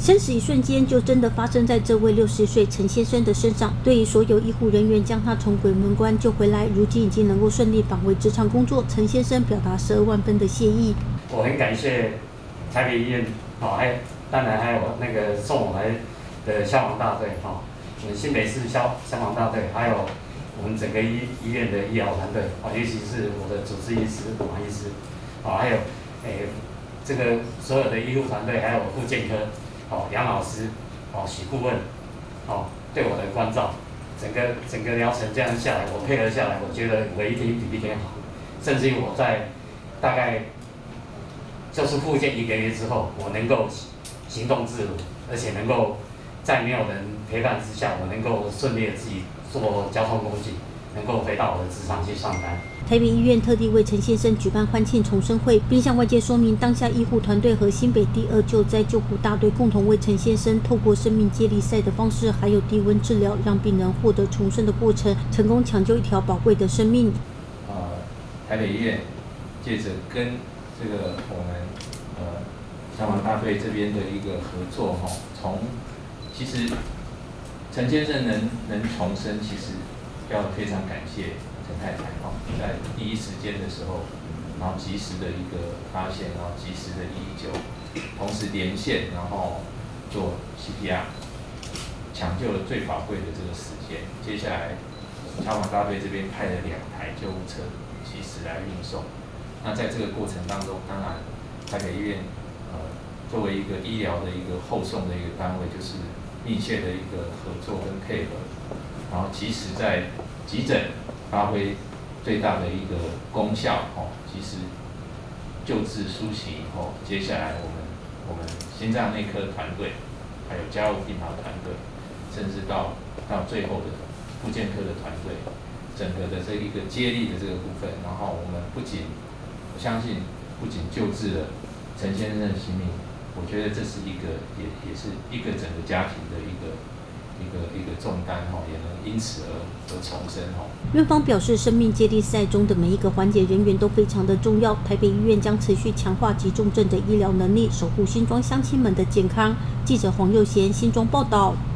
生死一瞬间，就真的发生在这位60岁陈先生的身上。对于所有医护人员将他从鬼门关救回来，如今已经能够顺利返回职场工作，陈先生表达12万分的谢意。 我很感谢台北医院，当然还有那个送我来的消防大队，我们新北市消防大队，还有我们整个医院的医疗团队，尤其是我的主治医师王医师，还有这个所有的医护团队，还有复健科。杨老师，许顾问，对我的关照，整个疗程这样下来，我配合下来，我觉得我一天比一天好，甚至于我在大概就是复健1个月之后，我能够行动自如，而且能够在没有人陪伴之下，我能够顺利的自己坐交通工具，能够回到我的职场去上班。 台北医院特地为陈先生举办欢庆重生会，并向外界说明当下医护团队和新北第2救灾救护大队共同为陈先生透过生命接力赛的方式，还有低温治疗，让病人获得重生的过程，成功抢救一条宝贵的生命。 台北医院借着跟这个我们消防大队这边的一个合作，其实陈先生能重生，其实要非常感谢陈太太在第一时间的时候，然后及时的一个发现，然后及时的医救，同时连线，然后做 CPR， 抢救了最宝贵的这个时间。接下来消防大队这边派了2台救护车及时来运送。那在这个过程当中，当然台北医院作为一个医疗的一个后送的一个单位，就是密切的一个合作跟配合，然后及时在急诊发挥最大的一个功效，及时救治苏醒以后，接下来我们心脏内科团队，还有加护病房团队，甚至到最后的复健科的团队，整个的这一个接力的这个部分，然后我们我相信不仅救治了陈先生的性命，我觉得这是一个也是一个整个家庭的一个重担，也能因此而重生。 院方表示，生命接力赛中的每一个环节人员都非常的重要。台北医院将持续强化急重症的医疗能力，守护新庄乡亲们的健康。记者黄佑贤新庄报道。